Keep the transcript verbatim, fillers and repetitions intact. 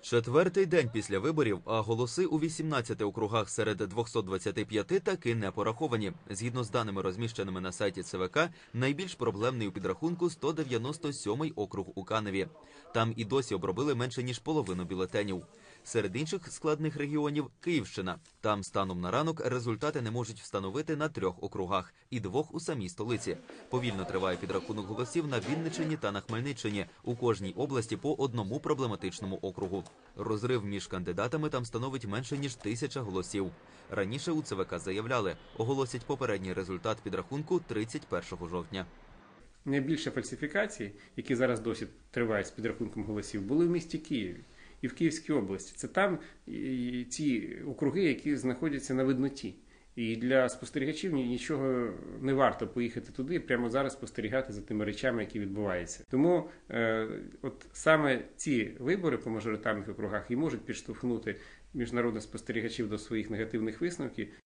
Четвертий день після виборів, а голоси у вісімнадцяти округах серед двохсот двадцяти п'яти таки не пораховані. Згідно з даними, розміщеними на сайті ЦВК, найбільш проблемний у підрахунку сто дев'яносто сьомий округ у Каневі. Там і досі обробили менше, ніж половину бюлетенів. Серед інших складних регіонів – Київщина. Там станом на ранок результати не можуть встановити на трьох округах і двох у самій столиці. Повільно триває підрахунок голосів на Вінниччині та на Хмельниччині. У кожній області по одному проблематичному округу. Розрив між кандидатами там становить менше, ніж тисяча голосів. Раніше у ЦВК заявляли, оголосять попередній результат підрахунку тридцять першого жовтня. Найбільше фальсифікацій, які зараз досі тривають з підрахунком голосів, були в місті Києві і в Київській області. Це там ці округи, які знаходяться на видноті. І для спостерігачів нічого не варто поїхати туди, прямо зараз спостерігати за тими речами, які відбуваються. Тому е, от саме ці вибори по мажоритарних округах і можуть підштовхнути міжнародних спостерігачів до своїх негативних висновків.